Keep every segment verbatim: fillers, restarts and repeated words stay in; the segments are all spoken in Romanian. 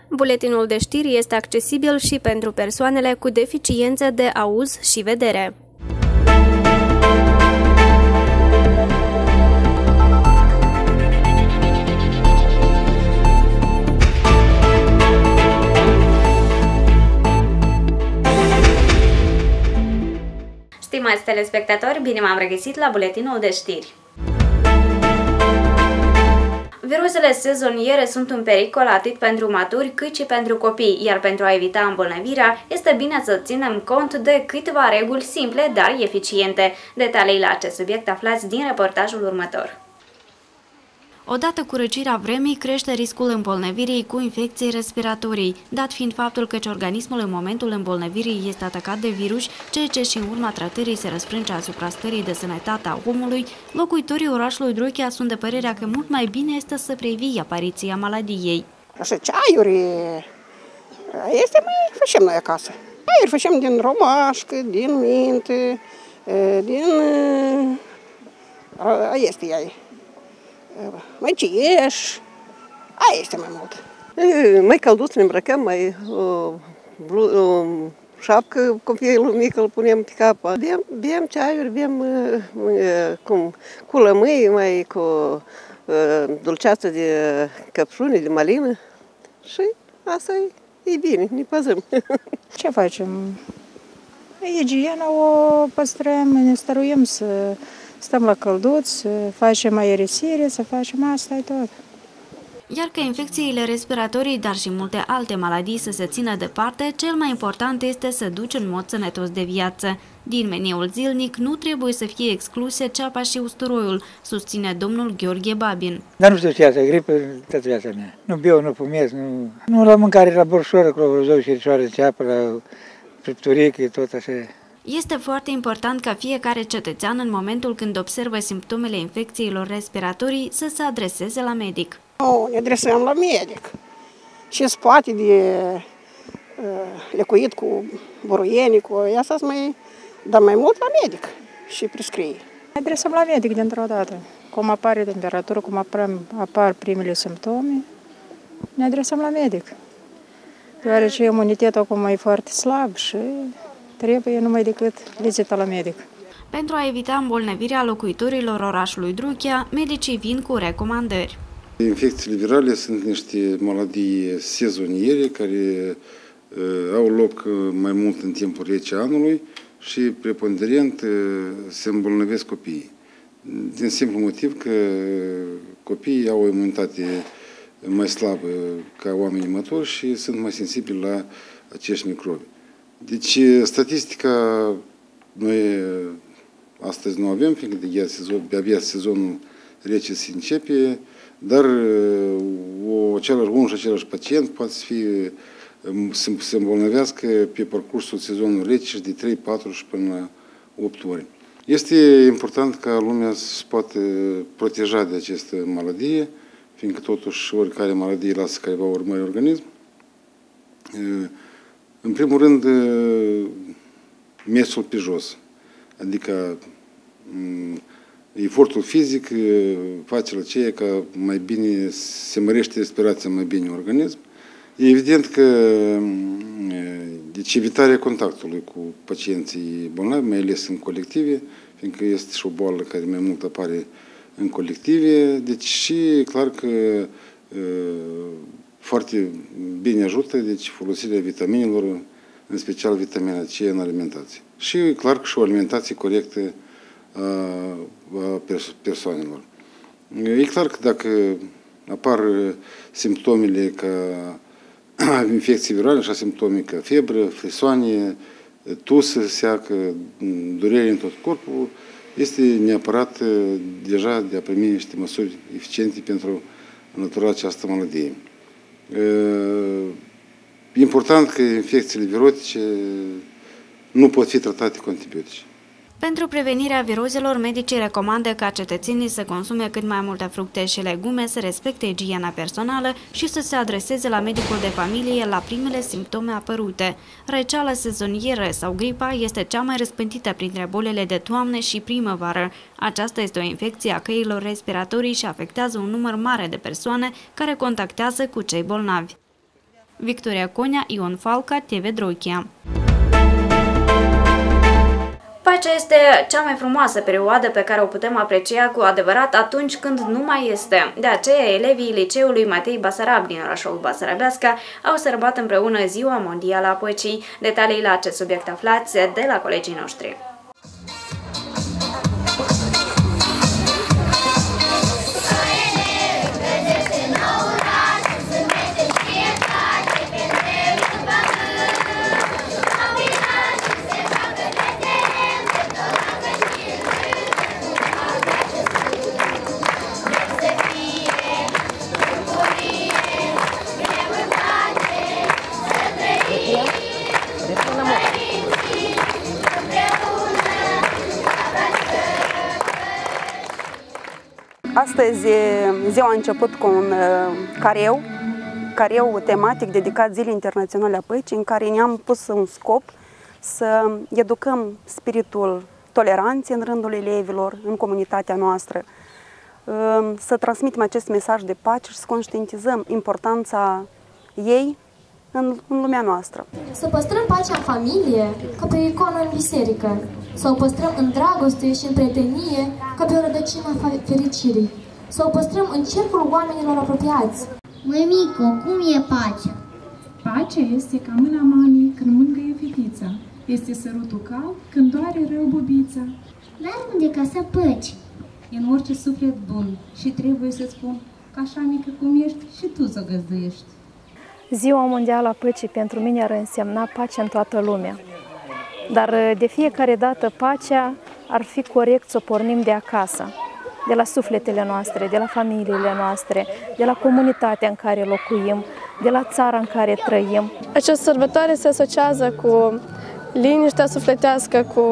Buletinul de știri este accesibil și pentru persoanele cu deficiențe de auz și vedere. Stimați telespectatori, bine v-am regăsit la Buletinul de știri. Virusele sezoniere sunt un pericol atât pentru maturi cât și pentru copii, iar pentru a evita îmbolnăvirea, este bine să ținem cont de câteva reguli simple, dar eficiente. Detalii la acest subiect aflați din reportajul următor. Odată cu răcirea vremii, crește riscul îmbolnăvirii cu infecții respiratorii, dat fiind faptul că organismul în momentul îmbolnăvirii este atacat de virus, ceea ce și în urma tratării se răsfrânge asupra stării de sănătate a omului, locuitorii orașului Druchea sunt de părerea că mult mai bine este să previi apariția maladiei. Așa, ceaiuri, este mai facem noi acasă. Ceaiuri facem din romașcă, din minte, din... este ea. Mai cieș, aia este mai mult. Mai călduț ne îmbrăcăm, mai o, o șapcă, copilul mic îl punem pe cap. Bem, bem ceaiuri, bem cum, cu lămâi, mai cu dulceață de căpșuni, de malină și asta e, e bine, ne păzăm. Ce facem? Igiena o păstrăm, ne stăruim să stăm la călduț, să facem aerisire, să facem asta e tot. Iar că infecțiile respiratorii, dar și multe alte maladii să se țină departe, cel mai important este să duci în mod sănătos de viață. Din meniul zilnic nu trebuie să fie excluse ceapa și usturoiul, susține domnul Gheorghe Babin. Dar nu știu ce asta, gripă toată viața mea. Nu beau, nu fumez, nu, nu la mâncare, la borșoră, clovăzou și ricioară de ceapă, la fripturică, tot așa. Este foarte important ca fiecare cetățean, în momentul când observă simptomele infecțiilor respiratorii, să se adreseze la medic. Nu, ne adresăm la medic. Ce spate de uh, lecuit cu buruieni, cu asta mai, dar mai mult la medic și prescrie. Ne adresăm la medic dintr-o dată. Cum apare temperatură, cum apar, apar primele simptome, ne adresăm la medic. Deoarece imunitatea acum e foarte slab și trebuie numai decât vizita la medic. Pentru a evita îmbolnăvirea locuitorilor orașului Druchea, medicii vin cu recomandări. Infecțiile virale sunt niște maladii sezoniere care uh, au loc mai mult în timpul rece anului și preponderent uh, se îmbolnăvesc copiii. Din simplu motiv că copiii au o imunitate mai slabă ca oamenii maturi și sunt mai sensibili la acești microbi. Deci, statistica noi astăzi nu avem, fiindcă de sezon, abia sezonul rece se începe, dar o, același, unul și același pacient poate să fie, să se îmbolnăvească pe parcursul sezonului rece și de trei, patru și până la opt ori. Este important ca lumea să poată proteja de această maladie, fiindcă totuși oricare maladie lasă careva urmări organism. În primul rând, mersul pe jos, adică efortul fizic face la ceea că mai bine se mărește respirația mai bine în organism. E evident că deci evitarea contactului cu pacienții bolnavi, mai ales în colective, fiindcă este și o boală care mai mult apare în colective, deci și clar că foarte bine ajută, deci folosirea vitaminelor, în special vitamina C în alimentație. Și clar că și o alimentație corectă a, a persoanelor. E clar că dacă apar simptomele ca infecții virale, așa simptome ca febră, frisoanie, tusă, seacă, durere în tot corpul, este neapărat deja de a primi niște măsuri eficiente pentru a înlătura această maladie. E important că infecțiile virotice nu pot fi tratate cu antibiotice. Pentru prevenirea virozelor, medicii recomandă ca cetățenii să consume cât mai multe fructe și legume, să respecte igiena personală și să se adreseze la medicul de familie la primele simptome apărute. Răceala sezonieră sau gripa este cea mai răspândită printre bolile de toamnă și primăvară. Aceasta este o infecție a căilor respiratorii și afectează un număr mare de persoane care contactează cu cei bolnavi. Victoria Conea, Ion Falca, T V Drochia. Pacea este cea mai frumoasă perioadă pe care o putem aprecia cu adevărat atunci când nu mai este. De aceea, elevii liceului Matei Basarab din orașul Basarabeasca au sărbat împreună Ziua Mondială a Păcii. Detalii la acest subiect aflați de la colegii noștri. Astăzi ziua a început cu un careu, careu tematic dedicat Zilei Internaționale a Păcii, în care ne-am pus un scop să educăm spiritul toleranței în rândul elevilor, în comunitatea noastră, să transmitem acest mesaj de pace și să conștientizăm importanța ei în, în lumea noastră. Să păstrăm pacea în familie, ca pe o icoană în biserică, să o păstrăm în dragoste și în prietenie, ca pe o rădăcină a fericirii, să o păstrăm în cercul oamenilor apropiați. Mămico, cum e pacea? Pacea este ca mâna mamei când mângâie fetița, este sărutul cald când doare rău bubița. Dar unde casa păcii? În orice suflet bun și trebuie să spun că așa mică cum ești și tu să o găzduiești. Ziua Mondială a Păcii pentru mine ar însemna pace în toată lumea. Dar de fiecare dată pacea ar fi corect să o pornim de acasă, de la sufletele noastre, de la familiile noastre, de la comunitatea în care locuim, de la țara în care trăim. Această sărbătoare se asociază cu liniștea sufletească, cu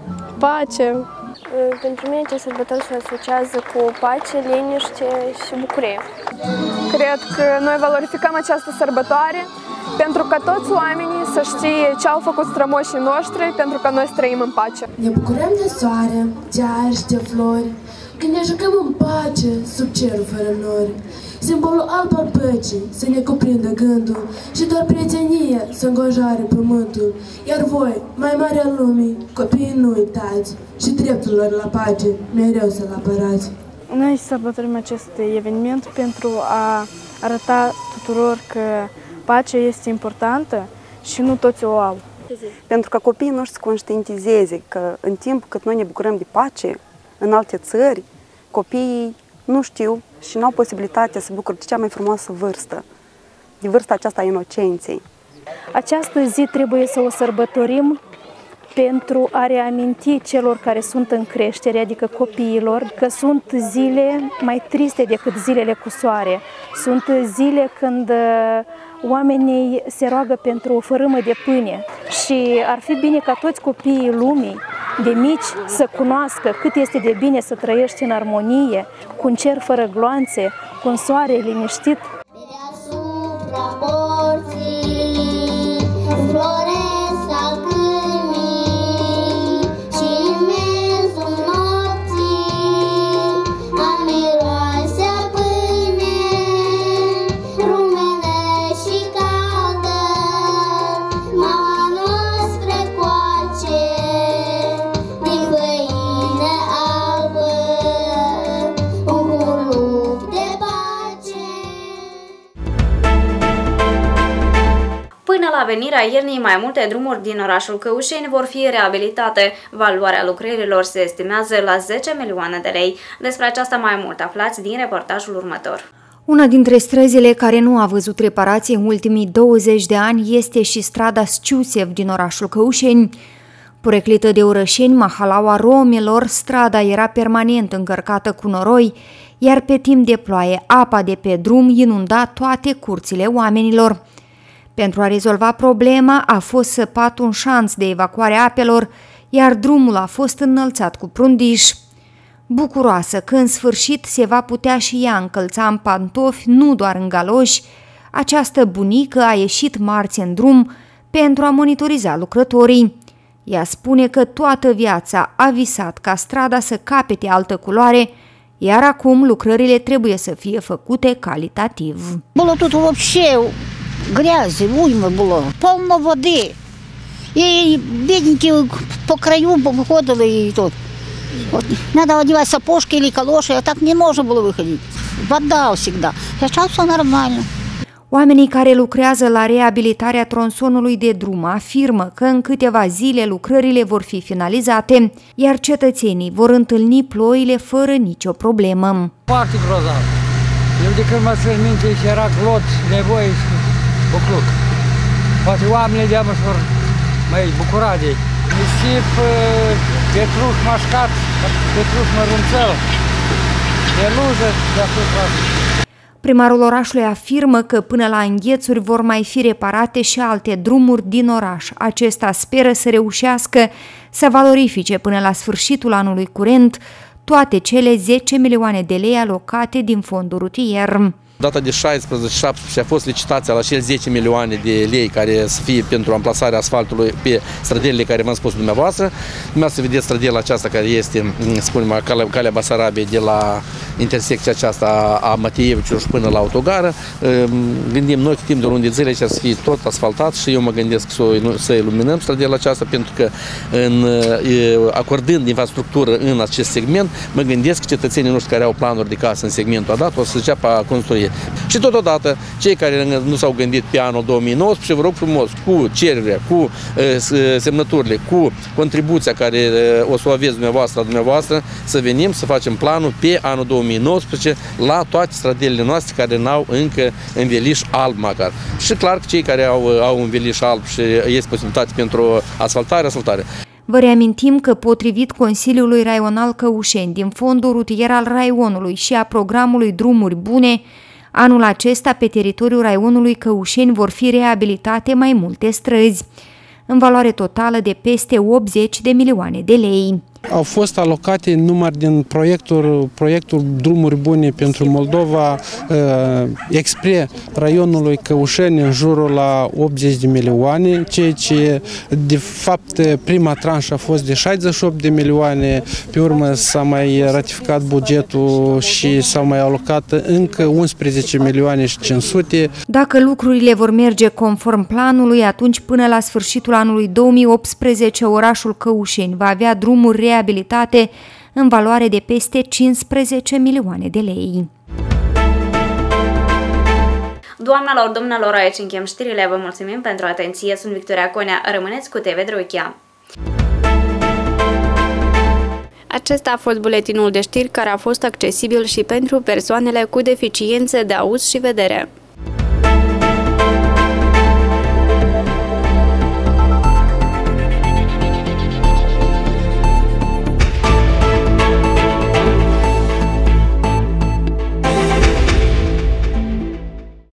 pace. Pentru mine această sărbătoare se asociază cu pace, liniște și bucurie. Cred că noi valorificăm această sărbătoare pentru că toți oamenii să știe ce au făcut strămoșii noștri, pentru că noi trăim în pace. Ne bucurăm de soare, de aer și de flori, când ne jucăm în pace, sub cerul fără nori. Simbolul alb al păcii să ne cuprindă gândul și doar prietenie să înconjoare pământul. Iar voi, mai mari al lumii, copiii nu uitați și dreptul lor la pace mereu să-l apărați. Noi sărbătorim acest eveniment pentru a arăta tuturor că pacea este importantă și nu toți o au. Pentru că copiii noștri să conștientizeze că în timp cât noi ne bucurăm de pace în alte țări, copiii nu știu și nu au posibilitatea să bucure de cea mai frumoasă vârstă, de vârsta aceasta a inocenței. Această zi trebuie să o sărbătorim pentru a reaminti celor care sunt în creștere, adică copiilor, că sunt zile mai triste decât zilele cu soare. Sunt zile când oamenii se roagă pentru o fărâmă de pâine și ar fi bine ca toți copiii lumii de mici să cunoască cât este de bine să trăiești în armonie, cu un cer fără gloanțe, cu un soare liniștit. La venirea iernii, mai multe drumuri din orașul Căușeni vor fi reabilitate. Valoarea lucrărilor se estimează la zece milioane de lei. Despre aceasta mai mult aflați din reportajul următor. Una dintre străzile care nu a văzut reparații în ultimii douăzeci de ani este și strada Sciusev din orașul Căușeni. Poreclită de orășeni, mahalaua romelor, strada era permanent încărcată cu noroi, iar pe timp de ploaie, apa de pe drum inunda toate curțile oamenilor. Pentru a rezolva problema, a fost săpat un șanț de evacuare a apelor, iar drumul a fost înălțat cu prundiș. Bucuroasă că în sfârșit se va putea și ea încălța în pantofi, nu doar în galoși, această bunică a ieșit marți în drum pentru a monitoriza lucrătorii. Ea spune că toată viața a visat ca strada să capete altă culoare, iar acum lucrările trebuie să fie făcute calitativ. Было тут вообще грязи, уйма було, повно води. І бідненькі по краю виходили і тут. От, треба одягати сапожки або калоші, а так не можна було виходити. Вода завжди. Зараз все нормально. Oamenii care lucrează la reabilitarea tronsonului de drum afirmă că în câteva zile lucrările vor fi finalizate, iar cetățenii vor întâlni ploile fără nicio problemă. Foarte grozav. Eu de când mă țin minte și era clot, nevoie și bucluc. Poate oamenii de-a mă vor mai bucura de nisip, petruș mașcat, petruș mărunțel, de luză, deasupra. Primarul orașului afirmă că până la înghețuri vor mai fi reparate și alte drumuri din oraș. Acesta speră să reușească să valorifice până la sfârșitul anului curent toate cele zece milioane de lei alocate din fondul rutier. Data de șaisprezece șaptesprezece a fost licitația la cele zece milioane de lei care să fie pentru amplasarea asfaltului pe strădelile care v-am spus dumneavoastră. Dumneavoastră vedeți strădela aceasta care este, spunem, calea, calea Basarabiei de la intersecția aceasta a Mateievici până la autogară. Gândim noi că timp de o lună de zile să fie tot asfaltat și eu mă gândesc să, să iluminăm strădela aceasta pentru că în, acordând infrastructură în acest segment, mă gândesc că cetățenii noștri care au planuri de casă în segmentul dat o să înceapă a construi. Și totodată, cei care nu s-au gândit pe anul două mii nouăsprezece, vă rog frumos, cu cererea, cu semnăturile, cu contribuția care o să o aveți dumneavoastră, dumneavoastră, să venim să facem planul pe anul două mii nouăsprezece la toate strădelile noastre care n-au încă înveliș alb măcar. Și clar că cei care au, au înveliș alb și este posibilitate pentru asfaltare, asfaltare. Vă reamintim că, potrivit Consiliului Raional Căușeni, din fondul rutier al raionului și a programului Drumuri Bune, anul acesta, pe teritoriul raionului Căușeni vor fi reabilitate mai multe străzi, în valoare totală de peste optzeci de milioane de lei. Au fost alocate număr din proiectul, proiectul Drumuri Bune pentru Moldova expre raionului Căușeni în jurul la optzeci de milioane, ceea ce de fapt prima tranșă a fost de șaizeci și opt de milioane, pe urmă s-a mai ratificat bugetul și s-au mai alocat încă unsprezece milioane și cinci sute. Dacă lucrurile vor merge conform planului, atunci până la sfârșitul anului două mii optsprezece orașul Căușeni va avea drumuri reabilitate în valoare de peste cincisprezece milioane de lei. Doamnelor, domnilor, aici închem știrile. Vă mulțumim pentru atenție. Sunt Victoria Conea. Rămâneți cu T V Drochia. Acesta a fost buletinul de știri care a fost accesibil și pentru persoanele cu deficiențe de auz și vedere.